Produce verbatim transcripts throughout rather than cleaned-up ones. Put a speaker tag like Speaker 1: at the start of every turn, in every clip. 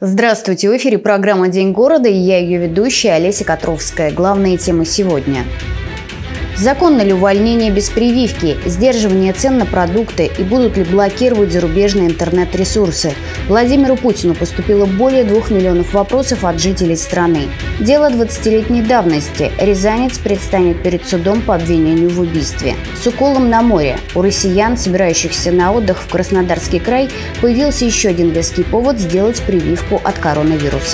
Speaker 1: Здравствуйте! В эфире программа «День города» и я ее ведущая Олеся Котровская. Главные темы сегодня. Законно ли увольнение без прививки, сдерживание цен на продукты и будут ли блокировать зарубежные интернет-ресурсы? Владимиру Путину поступило более двух миллионов вопросов от жителей страны. Дело двадцатилетней давности. Рязанец предстанет перед судом по обвинению в убийстве. С уколом на море. У россиян, собирающихся на отдых в Краснодарский край, появился еще один веский повод сделать прививку от коронавируса.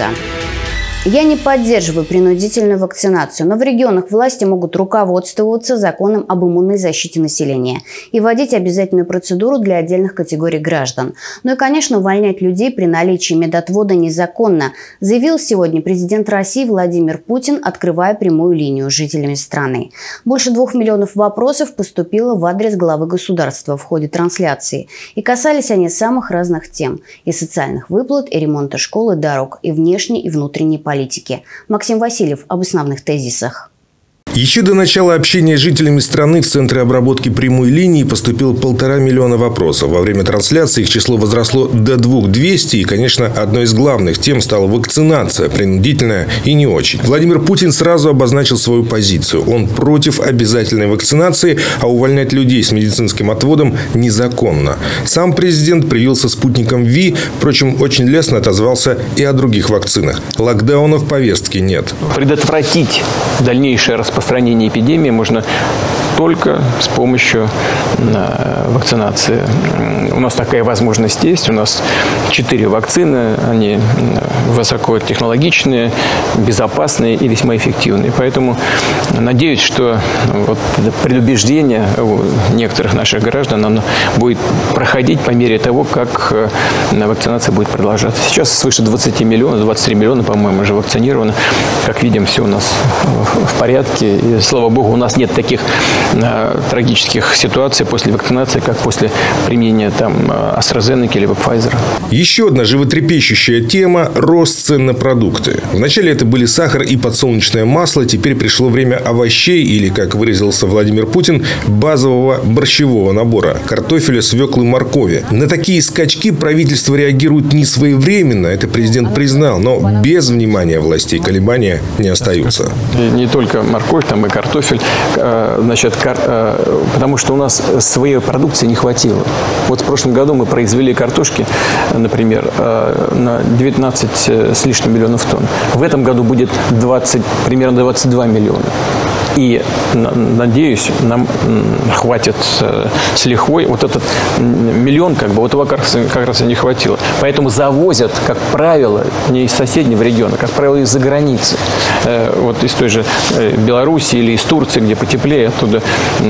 Speaker 1: Я не поддерживаю принудительную вакцинацию, но в регионах власти могут руководствоваться законом об иммунной защите населения и вводить обязательную процедуру для отдельных категорий граждан. Ну и, конечно, увольнять людей при наличии медотвода незаконно, заявил сегодня президент России Владимир Путин, открывая прямую линию с жителями страны. Больше двух миллионов вопросов поступило в адрес главы государства в ходе трансляции. И касались они самых разных тем – и социальных выплат, и ремонта школ и дорог, и внешней, и внутренней политики. Политики. Максим Васильев об основных тезисах.
Speaker 2: Еще до начала общения с жителями страны в Центре обработки прямой линии поступило полтора миллиона вопросов. Во время трансляции их число возросло до двух тысяч двухсот. И, конечно, одной из главных тем стала вакцинация, принудительная и не очень. Владимир Путин сразу обозначил свою позицию. Он против обязательной вакцинации, а увольнять людей с медицинским отводом незаконно. Сам президент привился спутником Ви, впрочем, очень лестно отозвался и о других вакцинах. Локдауна в повестке нет.
Speaker 3: Предотвратить дальнейшее распространение Распространение эпидемии можно только с помощью вакцинации. У нас такая возможность есть. У нас четыре вакцины. Они высокотехнологичные, безопасные и весьма эффективные. Поэтому надеюсь, что вот предубеждение у некоторых наших граждан оно будет проходить по мере того, как вакцинация будет продолжаться. Сейчас свыше двадцати миллионов, двадцать три миллиона, по-моему, уже вакцинировано. Как видим, все у нас в порядке. И, слава богу, у нас нет таких э, трагических ситуаций после вакцинации, как после применения там AstraZeneca либо Pfizer.
Speaker 2: Еще одна животрепещущая тема – рост цен на продукты. Вначале это были сахар и подсолнечное масло, теперь пришло время овощей или, как выразился Владимир Путин, базового борщевого набора – картофеля, свеклы, моркови. На такие скачки правительство реагирует не своевременно, это президент признал, но без внимания властей колебания не остаются.
Speaker 3: Не только морковь, там и картофель, значит, кар... потому что у нас своей продукции не хватило. Вот в прошлом году мы произвели картошки, например, на девятнадцать с лишним миллионов тонн. В этом году будет двадцать, примерно двадцать два миллиона. И, надеюсь, нам хватит с лихвой. Вот этот миллион, как бы, вот его как раз, как раз и не хватило. Поэтому завозят, как правило, не из соседнего региона, как правило, из-за границы. Вот из той же Беларуси или из Турции, где потеплее, оттуда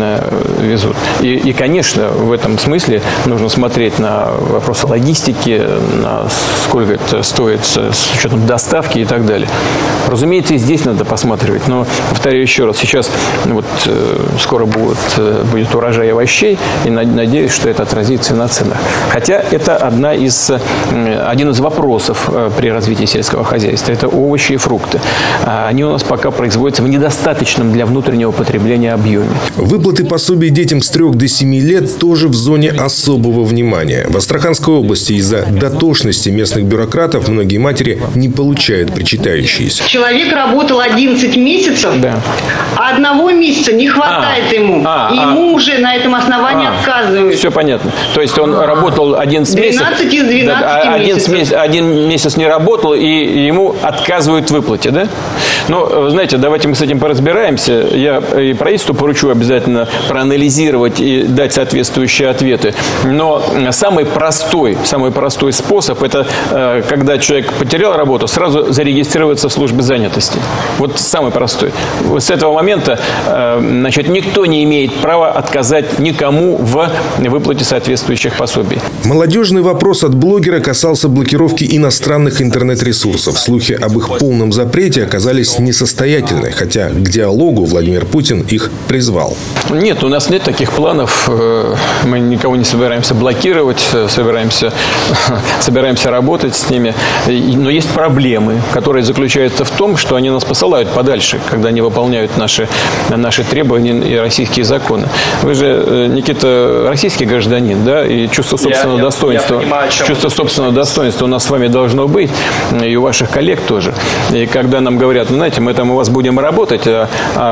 Speaker 3: везут. И, и, конечно, в этом смысле нужно смотреть на вопросы логистики, на сколько это стоит с учетом доставки и так далее. Разумеется, и здесь надо посматривать. Но, повторяю еще раз, сейчас Сейчас вот, э, скоро будет, э, будет урожай овощей, и надеюсь, что это отразится на ценах. Хотя это одна из, э, один из вопросов э, при развитии сельского хозяйства. Это овощи и фрукты. А они у нас пока производятся в недостаточном для внутреннего потребления объеме.
Speaker 2: Выплаты пособий детям с трех до семи лет тоже в зоне особого внимания. В Астраханской области из-за дотошности местных бюрократов многие матери не получают причитающиеся.
Speaker 4: Человек работал одиннадцать месяцев.
Speaker 3: Да.
Speaker 4: А одного месяца не хватает а, ему. А, и ему а, уже на этом основании а, отказывают.
Speaker 3: Все понятно. То есть он работал одиннадцать месяцев.
Speaker 4: двенадцать из двенадцати
Speaker 3: месяцев. Месяц, один месяц не работал, и ему отказывают в выплате, да? Но, знаете, давайте мы с этим поразбираемся. Я и правительству поручу обязательно проанализировать и дать соответствующие ответы. Но самый простой, самый простой способ – это когда человек потерял работу, сразу зарегистрироваться в службе занятости. Вот самый простой. С этого момента значит, никто не имеет права отказать никому в выплате соответствующих пособий.
Speaker 2: Молодежный вопрос от блогера касался блокировки иностранных интернет-ресурсов. Слухи об их полном запрете оказались оказались несостоятельны, хотя к диалогу Владимир Путин их призвал.
Speaker 3: Нет, у нас нет таких планов. Мы никого не собираемся блокировать, собираемся, собираемся работать с ними. Но есть проблемы, которые заключаются в том, что они нас посылают подальше, когда они выполняют наши, наши требования и российские законы. Вы же, Никита, российский гражданин, да, и чувство собственного я, достоинства, я, я понимаю, чувство собственного достоинства у нас с вами должно быть, и у ваших коллег тоже. И когда нам говорят, ну, знаете, мы там у вас будем работать, а,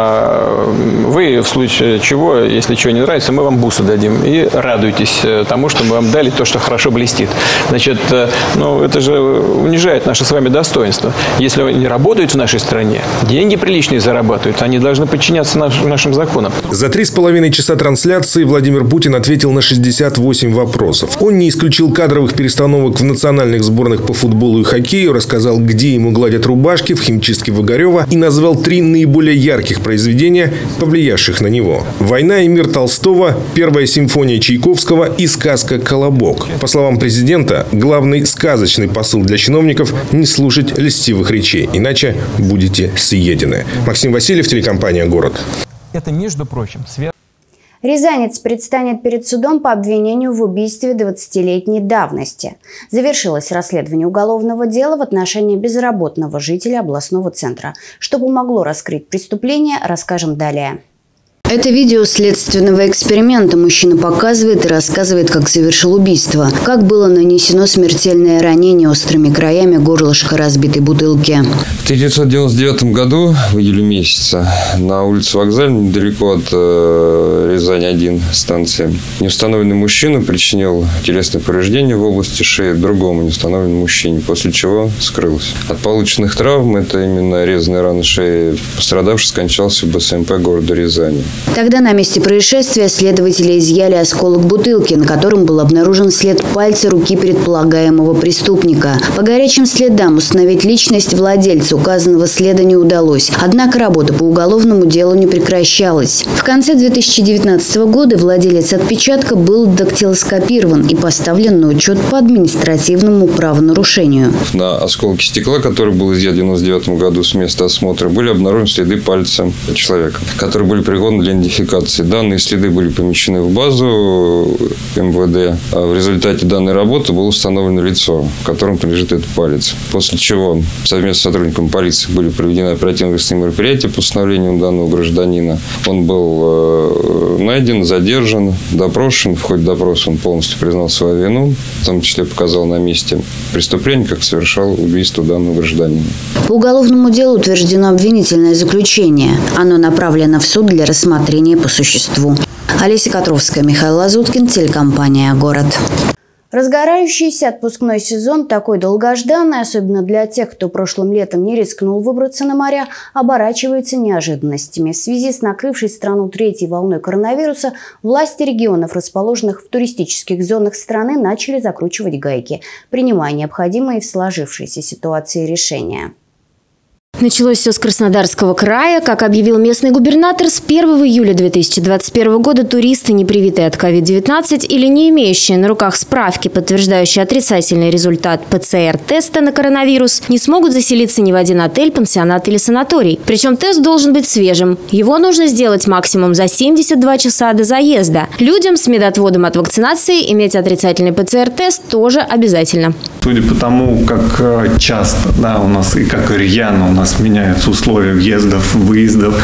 Speaker 3: а вы в случае чего, если чего не нравится, мы вам бусы дадим. И радуйтесь тому, что мы вам дали то, что хорошо блестит. Значит, ну, это же унижает наше с вами достоинство. Если они работают в нашей стране, деньги приличные зарабатывают, они должны подчиняться наш, нашим законам.
Speaker 2: За три с половиной часа трансляции Владимир Путин ответил на шестьдесят восемь вопросов. Он не исключил кадровых перестановок в национальных сборных по футболу и хоккею, рассказал, где ему гладят рубашки в химчистке в Огарева и назвал три наиболее ярких произведения, повлиявших на него. «Война и мир» Толстого, «Первая симфония» Чайковского и сказка «Колобок». По словам президента, главный сказочный посыл для чиновников – не слушать льстивых речей, иначе будете съедены. Максим Васильев, телекомпания «Город».
Speaker 5: Это, между прочим, связано.
Speaker 1: Рязанец предстанет перед судом по обвинению в убийстве двадцатилетней давности. Завершилось расследование уголовного дела в отношении безработного жителя областного центра. Что помогло раскрыть преступление, расскажем далее. Это видео следственного эксперимента. Мужчина показывает и рассказывает, как совершил убийство. Как было нанесено смертельное ранение острыми краями горлышка разбитой бутылки.
Speaker 6: В тысяча девятьсот девяносто девятом году, в июле месяце, на улице Вокзальной, недалеко от э, Рязань один станции, неустановленный мужчина причинил телесное повреждение в области шеи другому неустановленному мужчине, после чего скрылся. От полученных травм, это именно резаные раны шеи, пострадавший скончался в БСМП города Рязани.
Speaker 1: Тогда на месте происшествия следователи изъяли осколок бутылки, на котором был обнаружен след пальца руки предполагаемого преступника. По горячим следам установить личность владельца указанного следа не удалось. Однако работа по уголовному делу не прекращалась. В конце две тысячи девятнадцатого года владелец отпечатка был дактилоскопирован и поставлен на учет по административному правонарушению.
Speaker 6: На осколке стекла, который был изъят в девяносто девятом году с места осмотра, были обнаружены следы пальца человека, которые были пригодны для идентификации. Данные следы были помещены в базу эм вэ дэ. А в результате данной работы было установлено лицо, в котором лежит этот палец. После чего совместно с сотрудниками полиции были проведены оперативно-розыскные мероприятия по установлению данного гражданина. Он был найден, задержан, допрошен. В ходе допроса он полностью признал свою вину, в том числе показал на месте преступления, как совершал убийство данного гражданина.
Speaker 1: По уголовному делу утверждено обвинительное заключение. Оно направлено в суд для рассмотрения по существу. Олеся Котровская, Михаил Лазуткин, телекомпания «Город». Разгорающийся отпускной сезон, такой долгожданный, особенно для тех, кто прошлым летом не рискнул выбраться на моря, оборачивается неожиданностями. В связи с накрывшей страну третьей волной коронавируса, власти регионов, расположенных в туристических зонах страны, начали закручивать гайки, принимая необходимые в сложившейся ситуации решения.
Speaker 7: Началось все с Краснодарского края. Как объявил местный губернатор, с первого июля две тысячи двадцать первого года туристы, не привитые от ковид девятнадцать или не имеющие на руках справки, подтверждающие отрицательный результат пэ цэ эр-теста на коронавирус, не смогут заселиться ни в один отель, пансионат или санаторий. Причем тест должен быть свежим. Его нужно сделать максимум за семьдесят два часа до заезда. Людям с медотводом от вакцинации иметь отрицательный пэ цэ эр-тест тоже обязательно.
Speaker 8: Судя по тому, как часто, да, у нас и как рьяно у нас меняются условия въездов, выездов,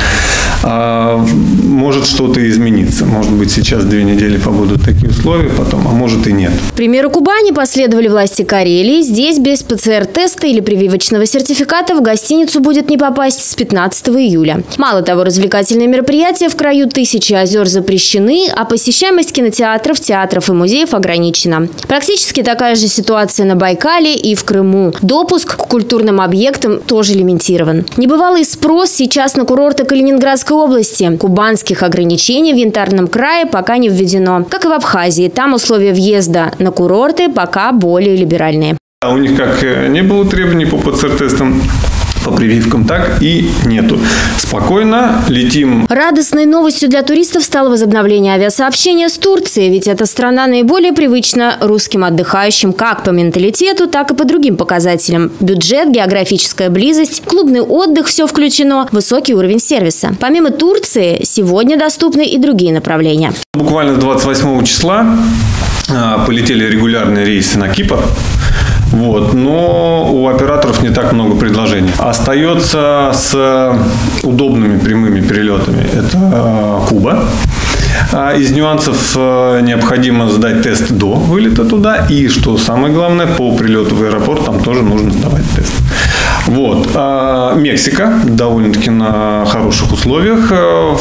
Speaker 8: а, может что-то измениться. Может быть, сейчас две недели побудут такие условия, потом, а может и нет.
Speaker 7: К примеру Кубани последовали власти Карелии. Здесь без пэ цэ эр-теста или прививочного сертификата в гостиницу будет не попасть с пятнадцатого июля. Мало того, развлекательные мероприятия в краю Тысячи озер запрещены, а посещаемость кинотеатров, театров и музеев ограничена. Практически такая же ситуация на Байкале и в Крыму. Допуск к культурным объектам тоже лимитирован. Небывалый спрос сейчас на курорты Калининградской области. Кубанских ограничений в Янтарном крае пока не введено. Как и в Абхазии, там условия въезда на курорты пока более либеральные.
Speaker 8: У них как не было требований по пэ цэ эр-тестам, по прививкам, так и нету. Спокойно летим.
Speaker 7: Радостной новостью для туристов стало возобновление авиасообщения с Турцией, ведь эта страна наиболее привычна русским отдыхающим как по менталитету, так и по другим показателям. Бюджет, географическая близость, клубный отдых – все включено, высокий уровень сервиса. Помимо Турции, сегодня доступны и другие направления.
Speaker 8: Буквально с двадцать восьмого числа полетели регулярные рейсы на Кипр. Вот, но у операторов не так много предложений. Остается с удобными прямыми перелетами. Это Куба. Из нюансов необходимо сдать тест до вылета туда. И, что самое главное, по прилету в аэропорт там тоже нужно сдавать тест. Вот. А Мексика довольно-таки на хороших условиях.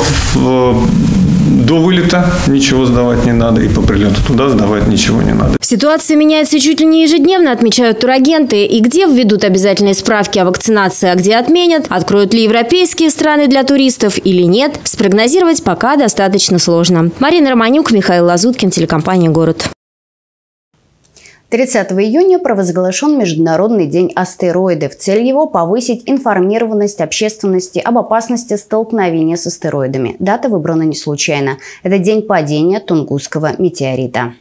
Speaker 8: До вылета ничего сдавать не надо, и по прилету туда сдавать ничего не надо.
Speaker 7: Ситуация меняется чуть ли не ежедневно, отмечают турагенты. И где введут обязательные справки о вакцинации, а где отменят, откроют ли европейские страны для туристов или нет, спрогнозировать пока достаточно сложно. Марина Романюк, Михаил Лазуткин, телекомпания «Город».
Speaker 1: тридцатого июня провозглашен Международный день астероидов. Цель его – повысить информированность общественности об опасности столкновения с астероидами. Дата выбрана не случайно. Это день падения Тунгусского метеорита.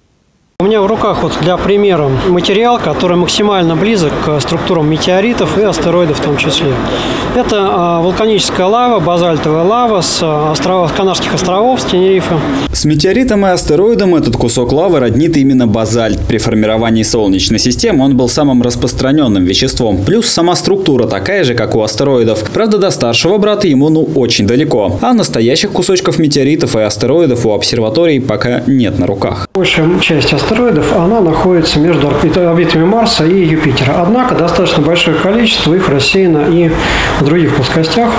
Speaker 9: У меня в руках вот для примера материал, который максимально близок к структурам метеоритов и астероидов в том числе. Это вулканическая лава, базальтовая лава с островов, Канарских островов, с Тенерифе.
Speaker 10: С метеоритом и астероидом этот кусок лавы роднит именно базальт. При формировании Солнечной системы он был самым распространенным веществом. Плюс сама структура такая же, как у астероидов. Правда, до старшего брата ему ну очень далеко. А настоящих кусочков метеоритов и астероидов у обсерваторий пока нет на руках.
Speaker 9: Большая часть астероидов Астероидов, она находится между орбитами Марса и Юпитера. Однако достаточно большое количество их рассеяно и в других плоскостях.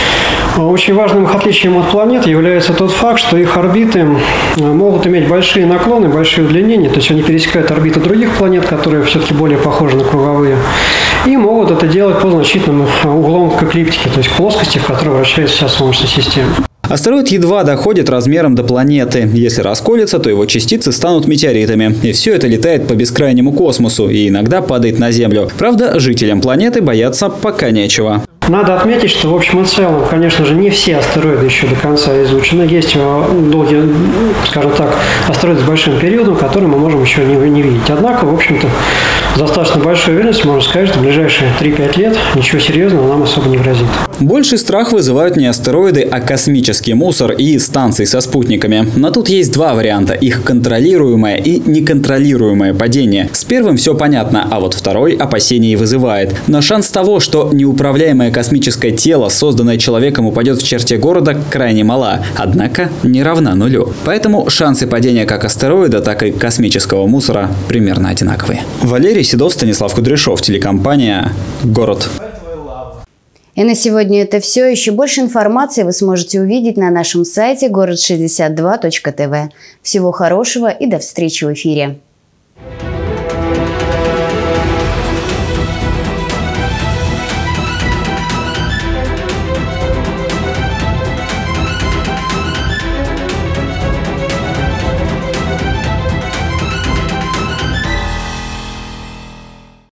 Speaker 9: Очень важным их отличием от планет является тот факт, что их орбиты могут иметь большие наклоны, большие удлинения, то есть они пересекают орбиты других планет, которые все-таки более похожи на круговые, и могут это делать по значительным углом к эклиптике, то есть к плоскости, в которой вращается вся Солнечная система.
Speaker 10: Астероид едва доходит размером до планеты. Если расколется, то его частицы станут метеоритами. И все это летает по бескрайнему космосу и иногда падает на Землю. Правда, жителям планеты бояться пока нечего.
Speaker 9: Надо отметить, что в общем и целом, конечно же, не все астероиды еще до конца изучены. Есть долгие, скажем так, астероиды с большим периодом, которые мы можем еще не, не видеть. Однако, в общем-то, с достаточно большой уверенностью можно сказать, что в ближайшие три-пять лет ничего серьезного нам особо не грозит.
Speaker 10: Больший страх вызывают не астероиды, а космический мусор и станции со спутниками. Но тут есть два варианта – их контролируемое и неконтролируемое падение. С первым все понятно, а вот второй опасения вызывает. Но шанс того, что неуправляемое космическое тело, созданное человеком, упадет в черте города, крайне мала, однако не равна нулю. Поэтому шансы падения как астероида, так и космического мусора примерно одинаковые. Валерий Седов, Станислав Кудряшов, телекомпания «Город».
Speaker 1: И на сегодня это все. Еще больше информации вы сможете увидеть на нашем сайте город шестьдесят два точка тв. Всего хорошего и до встречи в эфире.